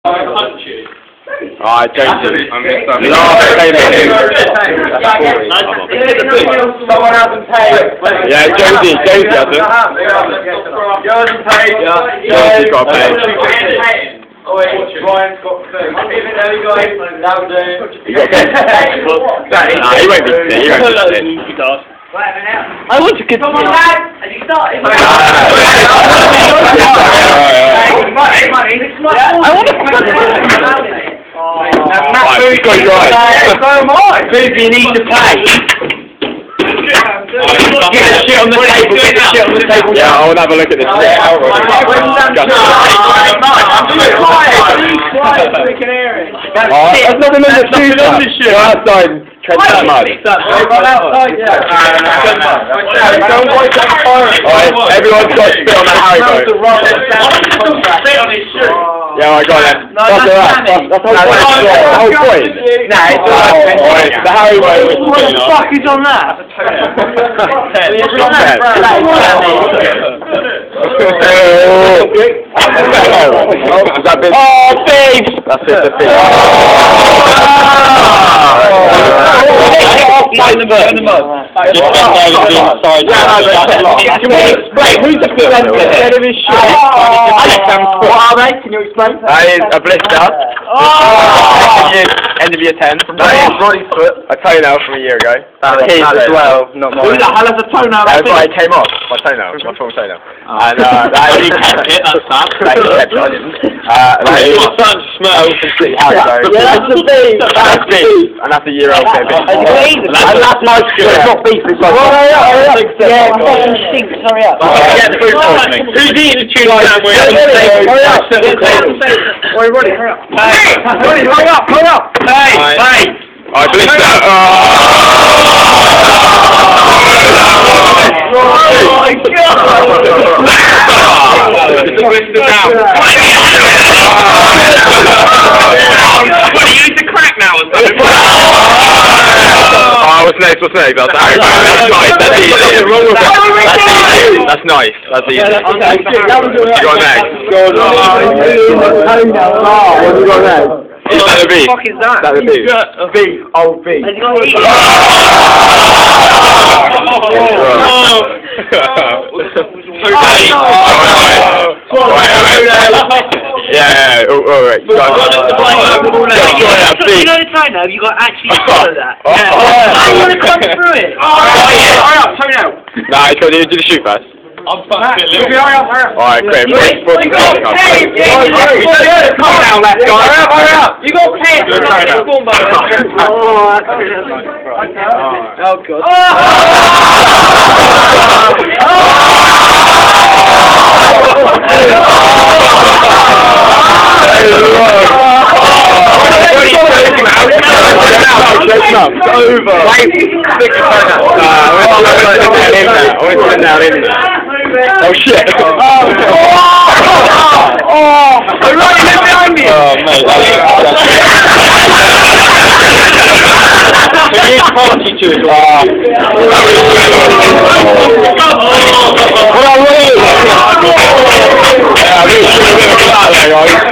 Alright, Jonesy. Someone hasn't paid. Yeah, Jonesy hasn't. Jonesy paid. Jonesy's got to pay. Oh wait, Ryan's got food. There we go. That'll do. You got to pay. Nah, he won't be sick. He won't be sick. I want to get. Come on, lad. Have you started? I want to. Matt, got you right. So am I. Food you need to pay. Get the shit on the table. Get the shit on the table. Yeah, I want to have a look at this. There's nothing in the shoes. Go outside. Tread that mud. Alright, everyone's got to spit on that haribo. Yeah, I got it. That's alright. That's the whole point. Nah, it's alright. The haribo. What the fuck is on that? Oh, babes! That's it, the thing. In the mud. Can you explain? Who's the presenter? Head of his shit. What are they? Can you explain? That is a blister. End of year 10. That is Roddy's foot. A toenail from a year ago. That as well, not mine. Who the hell has a toenail? That's why it came off. My toenail. My full toenail. And he kept it. That's that. He kept it. I didn't. That is smell completely haribo. Yeah, that's the beef. That's beef. And that's a year old baby. And that's my shit. It's not beef. It's like. Hurry up. Yeah, fucking stinks. Hurry up. Get the food poisoning. Who's eating a tuna sandwich? Hurry up. Roddy, hurry up. Hey, Roddy, hurry up. Hurry up. Hey. I believe that. Oh my God! It's a blister down. What, are you into crack now or something? What's next? That's nice. That's easy. That's nice. That's easy. You got next. What have you got next? Is that the beef? What the fuck is that? That's the beef. Beef. Oh, beef. Yeah, alright. You know the time now, you got to actually follow that. I want to come through it. Hurry up, turn out. Nah, it's got to do the shoot first. I'm fucking hurry up. Alright, great. Calm down, let's go. Hurry up. You got to pay it. Oh, God. Oh shit! I'm running behind me! Oh mate, that's you party to it. What are we? Yeah, I'm really